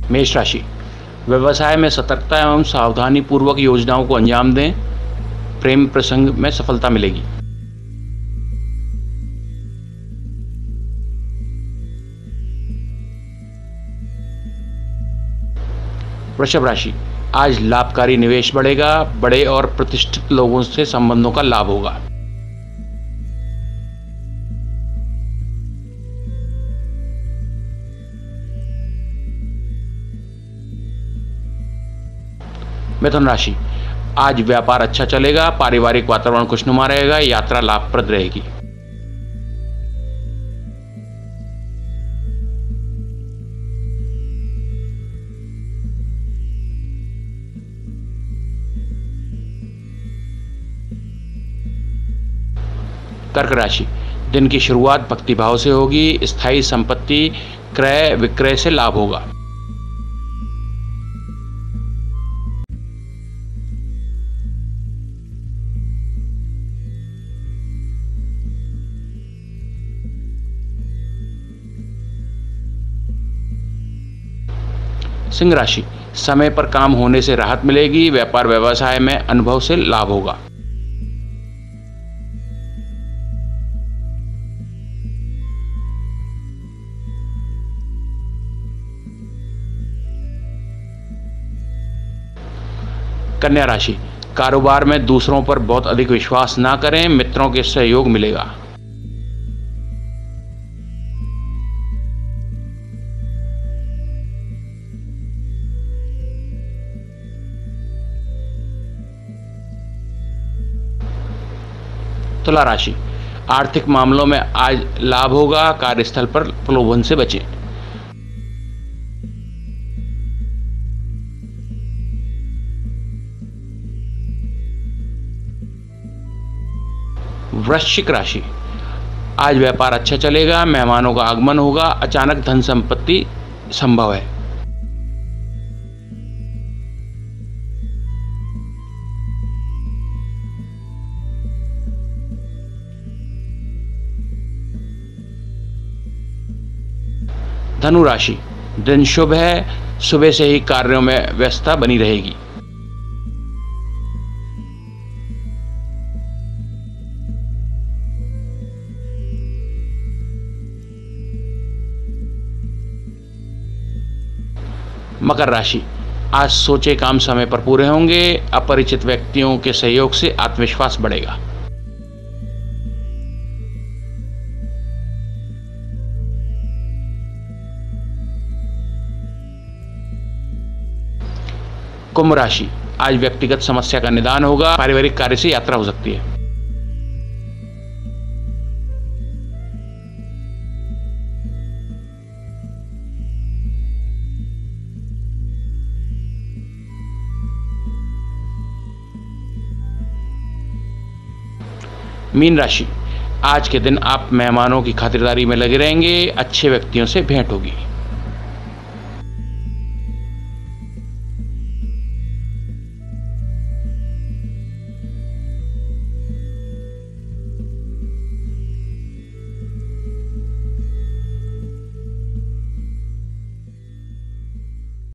मेष राशि, व्यवसाय में सतर्कता एवं सावधानी पूर्वक योजनाओं को अंजाम दें। प्रेम प्रसंग में सफलता मिलेगी। वृषभ राशि, आज लाभकारी निवेश बढ़ेगा। बड़े और प्रतिष्ठित लोगों से संबंधों का लाभ होगा। मिथुन राशि, आज व्यापार अच्छा चलेगा। पारिवारिक वातावरण खुशनुमा रहेगा। यात्रा लाभप्रद रहेगी। कर्क राशि, दिन की शुरुआत भक्तिभाव से होगी। स्थायी संपत्ति क्रय विक्रय से लाभ होगा। सिंह राशि, समय पर काम होने से राहत मिलेगी। व्यापार व्यवसाय में अनुभव से लाभ होगा। कन्या राशि, कारोबार में दूसरों पर बहुत अधिक विश्वास ना करें। मित्रों के सहयोग मिलेगा। तुला राशि, आर्थिक मामलों में आज लाभ होगा। कार्यस्थल पर प्रलोभन से बचें। वृश्चिक राशि, आज व्यापार अच्छा चलेगा। मेहमानों का आगमन होगा। अचानक धन संपत्ति संभव है। धनु राशि, दिन शुभ है। सुबह से ही कार्यों में व्यस्तता बनी रहेगी। मकर राशि, आज सोचे काम समय पर पूरे होंगे। अपरिचित व्यक्तियों के सहयोग से आत्मविश्वास बढ़ेगा। कुंभ राशि, आज व्यक्तिगत समस्या का निदान होगा। पारिवारिक कार्य से यात्रा हो सकती है। मीन राशि, आज के दिन आप मेहमानों की खातिरदारी में लगे रहेंगे। अच्छे व्यक्तियों से भेंट होगी।